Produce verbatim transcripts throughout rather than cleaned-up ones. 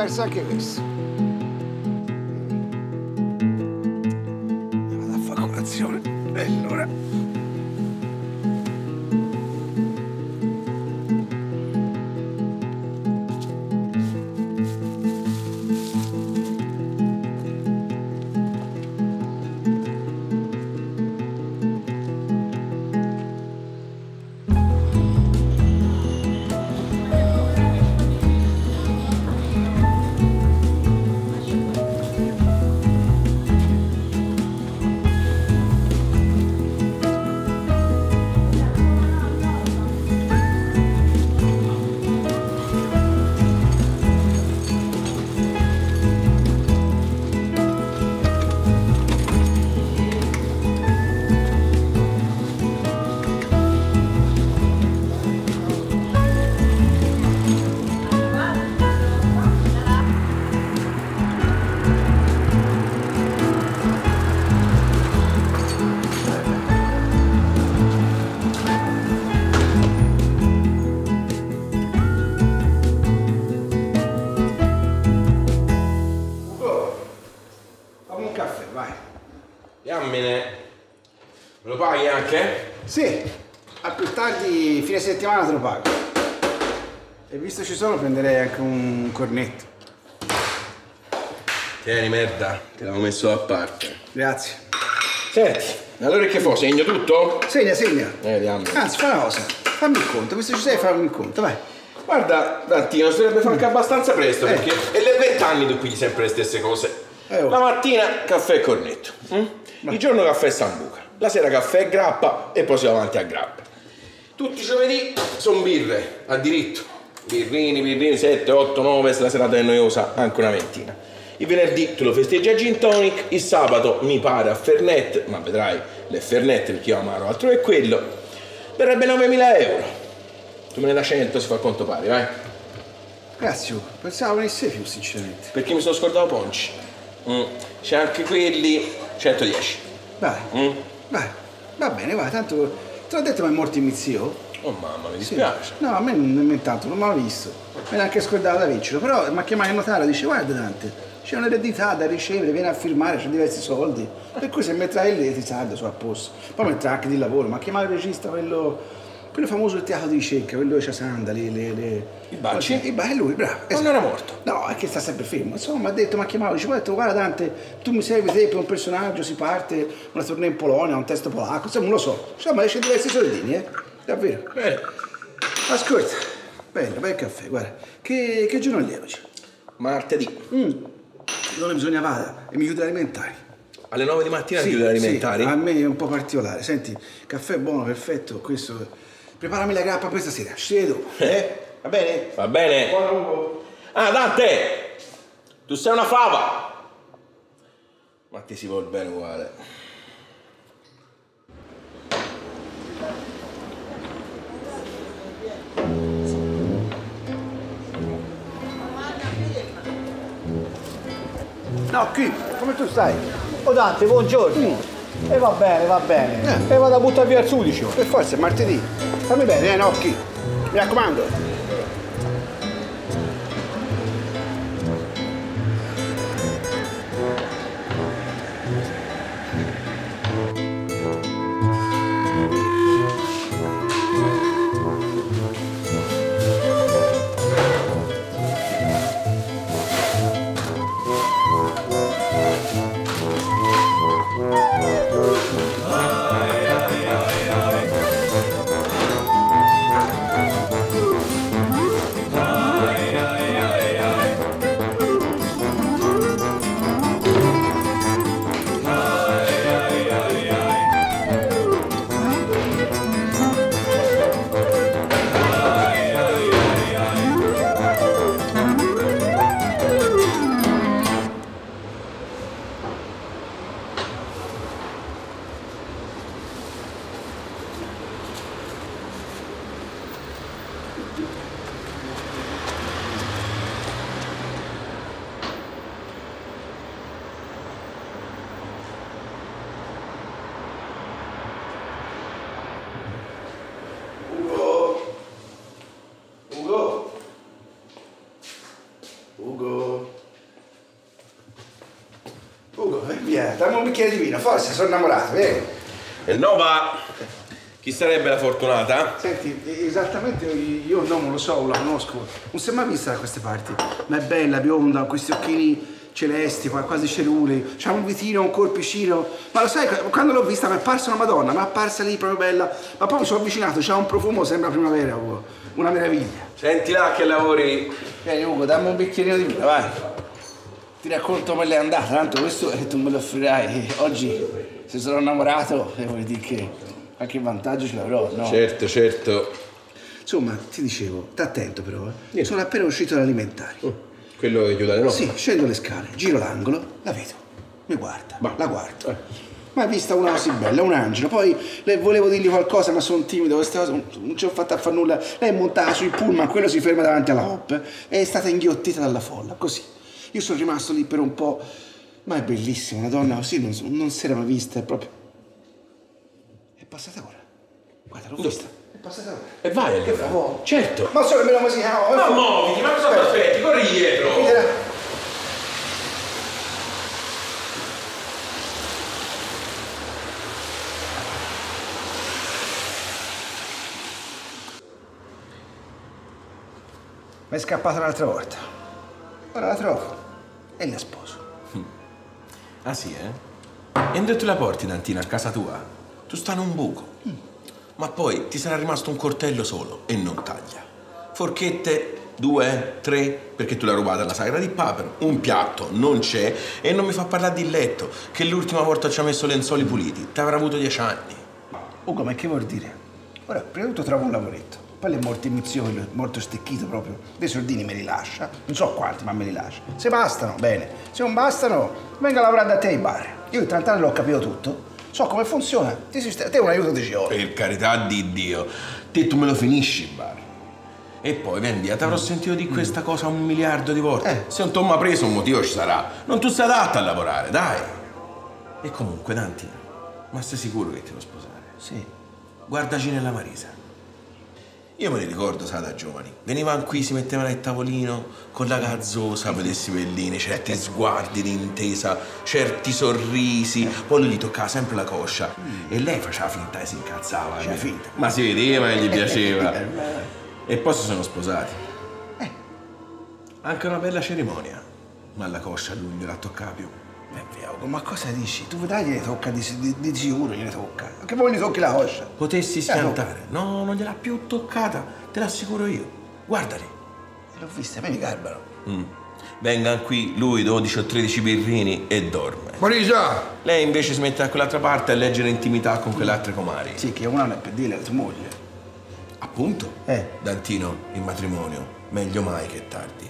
perso anche questo. Vado a fare colazione. E allora... Diammene, me lo paghi anche? Sì, a più tardi, fine settimana te lo pago. E visto ci sono, prenderei anche un cornetto. Tieni, merda, te l'avevo messo da parte. Grazie. Senti, allora che fa? Segno tutto? Segna, segna. Eh, diammene. Anzi, fai una cosa, fammi il conto, visto ci sei, fammi il conto, vai. Guarda, Dantino, si dovrebbe fare anche abbastanza presto, eh. perché è le vent'anni tu pigli sempre le stesse cose. Eh, oh. La mattina caffè e cornetto. Mm? Il giorno caffè e sambuca. La sera caffè e grappa e poi si va avanti a grappa. Tutti i giovedì sono birre, a diritto. Birrini, birrini, sette, otto, nove, se la serata è noiosa anche una ventina. Il venerdì tu lo festeggi a gin tonic, il sabato mi pare a Fernet, ma vedrai, le Fernet perché io amaro altro che quello, verrebbe novemila euro. Tu me ne dai cento, si fa quanto pare, vai. Grazie, pensavo venisse più sinceramente. Perché mi sono scordato Ponci. Mm. C'è anche quelli, centodieci. Vai, Mm. vai, va bene, vai, tanto te l'ho detto ma è morto il mio zio. Oh mamma, mi dispiace. Sì. No, a me non tanto, non me l'ho visto. Me l'ha anche scordato da vincere, però mi ha chiamato il notario, dice guarda Dante, c'è un'eredità da ricevere, viene a firmare, c'è diversi soldi. Per cui se metterai lì ti salda su a posto. Poi metterai anche di lavoro, ma chiamare il regista quello. Quello famoso del teatro di ricerca, quello che c'ha sandali, le, le... I Bacci? I Bacci, è lui, bravo. Non era morto? No, è che sta sempre fermo. Insomma, mi ha detto, mi ha chiamato, dice, guarda, guarda Dante, tu mi servi te per un personaggio, si parte una tournée in Polonia, un testo polacco, insomma, non lo so. Insomma, esce diversi soldini, eh? Davvero. Bene. Ascolta, bello, bel caffè, guarda. Che, che giorno è oggi? Martedì. Mm. Dove bisogna vada e mi chiude alimentari. Alle nove di mattina Sì, chiude alimentari? Sì, a me è un po' particolare. Senti, caffè buono, perfetto, questo... Preparami la grappa per stasera, ci vedo, eh? Va bene? Va bene. Buon lavoro. Ah, Dante! Tu sei una fava! Ma ti si vuol bene uguale. No, qui, come tu stai? Oh Dante, buongiorno. Mm. E va bene, va bene. Eh. E vado a buttare via il sudicio. Per forza, è martedì. Fammi bene, eh, no, qui. Mi raccomando. via, dammi un bicchiere di vino, forse sono innamorato, vieni. E no va! Chi sarebbe la fortunata? Senti, esattamente io non lo so, la conosco, non si è mai vista da queste parti, ma è bella, bionda, con questi occhini celesti, quasi cerulei, c'ha un vitino, un corpicino, ma lo sai, quando l'ho vista mi è apparsa una Madonna, mi è apparsa lì proprio bella, ma poi mi sono avvicinato, c'ha un profumo, sembra primavera, Ugo. Una meraviglia. Senti là che lavori. Vieni Ugo, dammi un bicchierino di vino, vai. Ti racconto come è andata, tanto questo tu me lo offrirai. Oggi, se sono innamorato, vuol dire che qualche vantaggio ce l'avrò, no? Certo, certo. Insomma, ti dicevo, sta attento però, eh. Sono appena uscito dall'alimentari. Uh, quello che chiude le no? Sì, scendo le scale, giro l'angolo, la vedo, mi guarda, bah. la guardo. Eh. Ma vista una così bella, un angelo, poi le volevo dirgli qualcosa ma sono timido, questa cosa non ci ho fatta a fare nulla. Lei è montata sui pullman, quello si ferma davanti alla hop e è stata inghiottita dalla folla, così. Io sono rimasto lì per un po', ma è bellissima, una donna così non, non si era mai vista, è proprio... È passata ora, guarda, l'ho vista, è passata ora. E vai allora. Che favore. Certo. Ma solo meno così, no? Ma muoviti, ma cosa ti aspetti? Corri dietro. Vedere. Mi è scappata l'altra volta. Ora la trovo e la sposo. Ah sì, eh? E dove tu la porti, Dantina, a casa tua? Tu stai in un buco. Mm. Ma poi ti sarà rimasto un coltello solo e non taglia. Forchette, due, tre, perché tu l'hai rubata alla sagra di Papero. Un piatto, non c'è. E non mi fa parlare di letto, che l'ultima volta ci ha messo lenzuoli puliti. T'avrà avuto dieci anni. Ugo, ma che vuol dire? Ora, prima di tutto trovo un lavoretto. Poi è morto il mio zio, quello è morto stecchito proprio. Dei soldini me li lascia, non so quanti, ma me li lascia. Se bastano, bene. Se non bastano, venga a lavorare da te in bar. Io in trenta anni l'ho capito tutto, so come funziona. Ti sistema, te un aiuto di ore. Per carità di Dio, te tu me lo finisci il bar. E poi, vendi, ti avrò sentito di questa cosa un miliardo di volte. Eh. Se non ti ho mai preso, un motivo ci sarà. Non tu sei adatta a lavorare, dai. E comunque, Danti, ma sei sicuro che ti vuoi sposare? Sì. Guardaci nella Marisa. Io me ne ricordo, sai, da giovani. Venivano qui, si mettevano al tavolino con la gazzosa, vedessi belline, certi sguardi di intesa, certi sorrisi. Poi lui gli toccava sempre la coscia e lei faceva finta che si incazzava. Faceva finta. Ma si vedeva che gli piaceva. E poi si sono sposati. Eh. Anche una bella cerimonia. Ma la coscia a lui non gliela toccava più. Eh, via, Ugo, ma cosa dici? Tu vedrai gliene tocca, di, di, di sicuro gliene tocca. Che poi gli tocchi la coscia. Potessi schiantare. No, non gliel'ha più toccata, te l'assicuro io. Guardali. L'ho vista, a me mi garbano. Mm. Vengan qui lui, dodici o tredici birrini e dorme. Marisa! Lei invece si mette da quell'altra parte a leggere intimità con quelle altre comari. Sì, che una non è per dire a tua moglie. Appunto. Eh. Dantino, in matrimonio, meglio mai che tardi.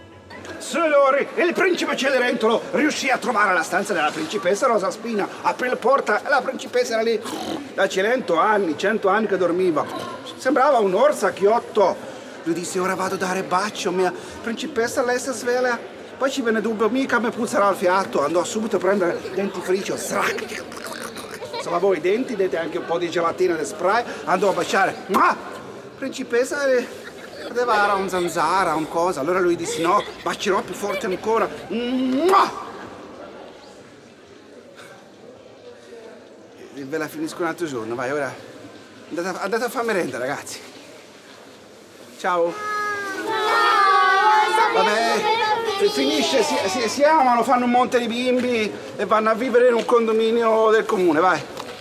Signori, il principe Cenerentolo riuscì a trovare la stanza della principessa Rosaspina. Aprì la porta e la principessa era lì da cento anni, cento anni che dormiva. Sembrava un orsacchiotto. Lui disse, ora vado a dare bacio, mia principessa, lei si sveglia. Poi ci venne dubbio, mica mi puzzerà il fiato. Andò subito a prendere il dentifricio, srac. Se lavò i denti, dette anche un po' di gelatina di spray, andò a baciare. Ma principessa... Eh, era un zanzara, un cosa. Allora lui disse no, bacerò più forte ancora. Mua! E ve la finisco un altro giorno, vai, ora andate a, andate a fare merenda, ragazzi. Ciao. Vabbè, finisce, si, si, si amano, fanno un monte di bimbi e vanno a vivere in un condominio del comune, vai.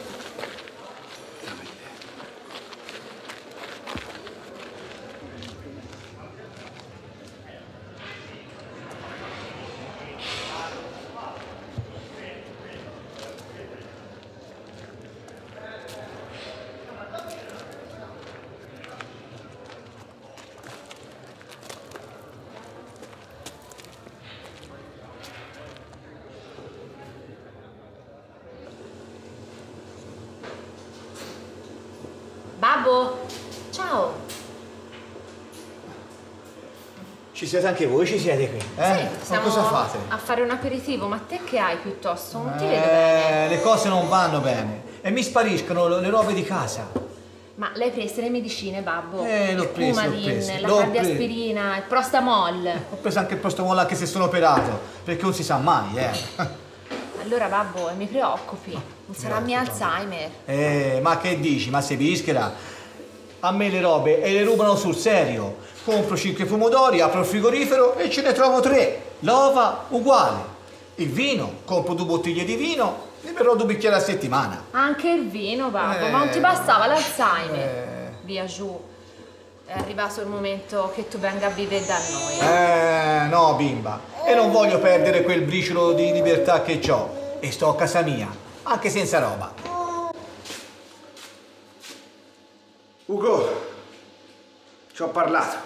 Babbo, ciao. Ci siete anche voi, ci siete qui? Eh? Sì, Ma stiamo cosa fate? a fare un aperitivo, ma te che hai piuttosto? Non ti vedo bene. Eh, le cose non vanno bene e mi spariscono le, le robe di casa. Ma lei prese le medicine, babbo? Eh, l'ho il preso, l'ho Coumadin, preso, la l'ho cardiaspirina, il Prostamol. Ho preso anche il prostamolo anche se sono operato, perché non si sa mai, eh. Allora babbo, mi preoccupi, non sarà mio Alzheimer. Eh, ma che dici? Ma sei pischera? A me le robe e le rubano sul serio. Compro cinque pomodori, apro il frigorifero e ce ne trovo tre. L'ova uguale. Il vino, compro due bottiglie di vino, ne berrò due bicchieri a settimana. Anche il vino, babbo, Eh, ma non ti bastava l'Alzheimer? eh. Via giù, è arrivato il momento che tu venga a vivere da noi. Eh, no, bimba. E non voglio perdere quel briciolo di libertà che ho. E sto a casa mia, anche senza roba. Ugo, ci ho parlato.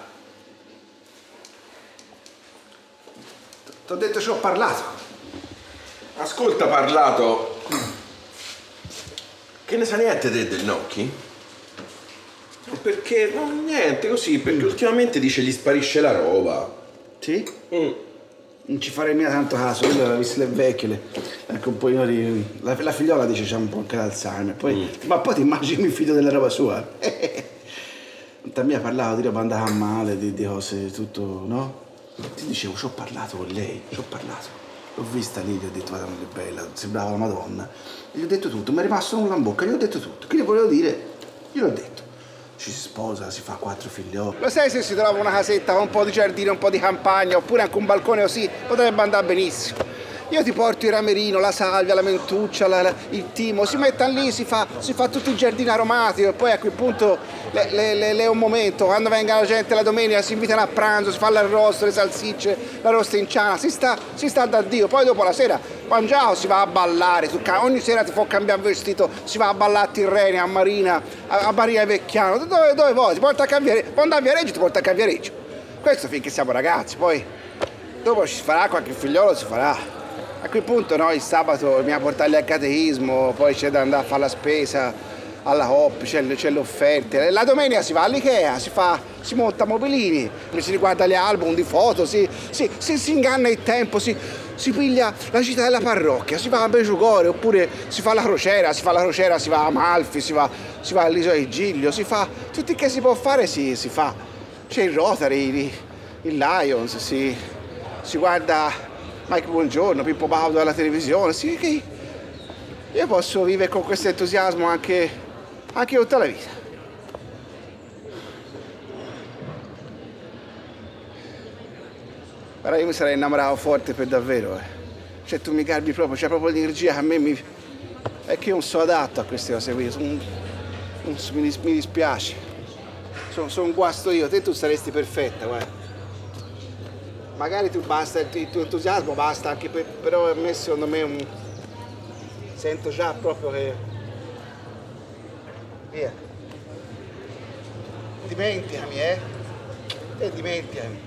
Ti ho detto ci ho parlato. Ascolta, parlato. Che ne sa niente te del Gnocchi? Perché, no, niente, così, perché ultimamente dice gli sparisce la roba. Sì? Mm. Non ci farei mica tanto caso, io l'ho visto le vecchie, le- ecco un po' di... La, la figliola dice c'ha un po' anche l'Alzheimer, poi, Mm. ma poi ti immagini mi fido della roba sua. A me ha parlato di roba andata male, di, di cose, tutto, no? Ti dicevo, ci ho parlato con lei, ci ho parlato. L'ho vista lì, gli ho detto, guarda, che bella, sembrava la Madonna. E gli ho detto tutto, mi è rimasto nulla in bocca, gli ho detto tutto. Che gli volevo dire? Gliel'ho detto. Ci si sposa, si fa quattro figlioli. Lo sai se si trova una casetta con un po' di giardino, un po' di campagna, oppure anche un balcone così, potrebbe andare benissimo. Io ti porto il ramerino, la salvia, la mentuccia, la- la- il timo, si mettono lì, si fa, si fa tutto il giardino aromatico e poi a quel punto le, le, le, le è un momento, quando venga la gente la domenica si invitano a pranzo, si fa l'arrosto, le salsicce, la rosta in ciana, si sta, si sta da Dio, poi dopo la sera mangiamo, si va a ballare, tu ca- ogni sera ti fa cambiare vestito, si va a ballare a Tirrenia, a Marina, a, a Maria Vecchiano, dove, dove vuoi, ti porta a Caviareggio, può andare a Viareggio, ti porta a Caviareggio. Questo finché siamo ragazzi, poi dopo ci farà qualche figliolo, si farà. A quel punto no, il sabato mi ha portato al catechismo, poi c'è da andare a fare la spesa alla Coop, c'è, c'è le offerte. La domenica si va all'Ikea, si, fa, si monta mobilini, si riguarda gli album di foto, si, si, si, si inganna il tempo, si, si piglia la città della parrocchia, si va a Begiucore, oppure si fa la crociera, si fa la crociera, si va a Amalfi, si va, si va all'isola di Giglio, si fa tutto il che si può fare, si, si fa. C'è il Rotary, il, il Lions, si, si guarda Mike Buongiorno, Pippo Baudo alla televisione, sì, che io posso vivere con questo entusiasmo anche, anche tutta la vita. Guarda, io mi sarei innamorato forte per davvero, eh. Cioè tu mi garbi proprio, c'è proprio l'energia che a me mi... È che io non sono adatto a queste cose qui, sono- non so, mi, dis- mi dispiace. Sono, sono un guasto io, te tu saresti perfetta, guarda. Magari tu basta, il tuo entusiasmo basta anche per, però a me secondo me un, sento già proprio che via, dimenticami eh e dimenticami.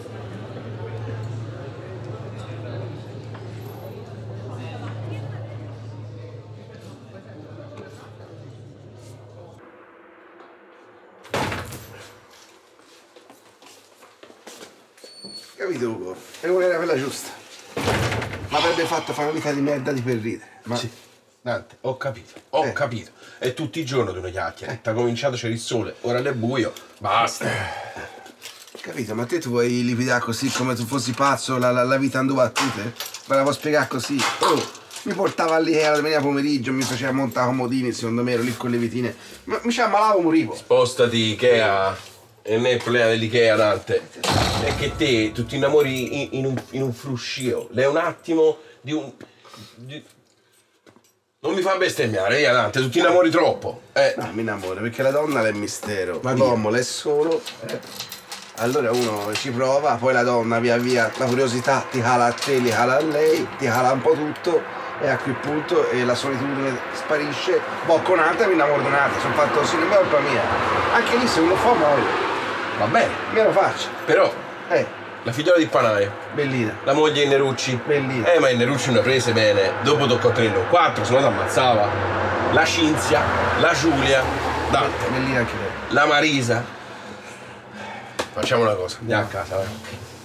Capito Ugo? E non era quella giusta. Ma avrebbe fatto fare una vita di merda di per ridere. Ma sì. Dante, ho capito, ho Eh. capito. È tutti i giorni di una chiacchiera. T'ha cominciato, c'era il sole, ora è buio. Basta. Capito? Ma te tu vuoi liquidare così come tu fossi pazzo la, la, la vita in due battute? Me la può spiegare così? Oh, mi portava all'Ikea la domenica pomeriggio, mi faceva montare comodini, secondo me ero lì con le vitine. Ma mi ci ammalavo, morivo. Spostati, Ikea. E non è il problema dell'Ikea, Dante. È che te, tu ti innamori in, in un, in un fruscio. Lei è un attimo di un... di- Non mi fa bestemmiare, via, Dante, tu ti innamori troppo. Eh. No, mi innamoro, perché la donna è mistero, Ma via. l'uomo l'è solo. eh. Allora uno ci prova, poi la donna via via, la curiosità ti cala a te, li cala a lei, ti cala un po' tutto e a quel punto eh, la solitudine sparisce, bocco un'altra e mi innamoro di un'altra, sono fatto così, non è colpa mia. Anche lì se uno fa muore, Va bene, me lo faccio. però Eh, la figliola di Panaio, bellina, la moglie di Nerucci. bellina. Eh, ma il Nerucci ne ha prese bene. Dopo toccò tenerne un quattro, se no ti ammazzava. La Cinzia, la Giulia, Dante, Bellina anche lei. la Marisa. Facciamo una cosa, andiamo a casa, vai.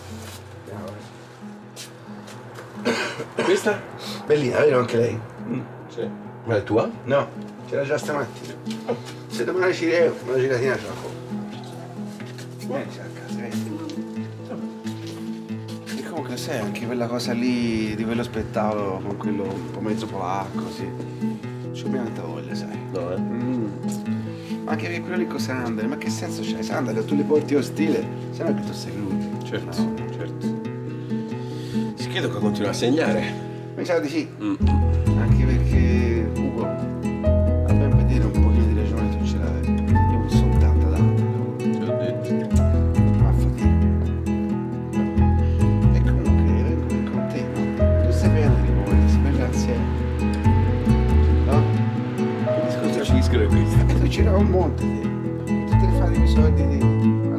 Questa? Bellina, vero anche lei? Sì. Ma è tua? No, c'era già stamattina. Se domani ci revo, una giratina ce la compro. Vieni a casa, vieni. E comunque comunque sai, anche quella cosa lì di quello spettacolo con quello un po' mezzo polacco, sì. C'ho più tanta voglia, sai. No, eh? Mm. Anche per quello lì con Sandra, ma che senso c'hai? Sandra, tu li porti ostile, se no che tu sei crudo. Certo, No. certo. Si credo che continua a segnare. Mi sa di sì. Mm. Anche perché, Ugo, a ben vedere un pochino di ragione tu ce l'hai. Io non sono tanta data. Te l'ho detto. Ma fatica. E comunque vengo con te, no? Tu sai bene che vuoi, si parla insieme. No? Che discorso Cosa ci scrive questo? E tu c'era un monte, te. Tutte le fate i soldi di...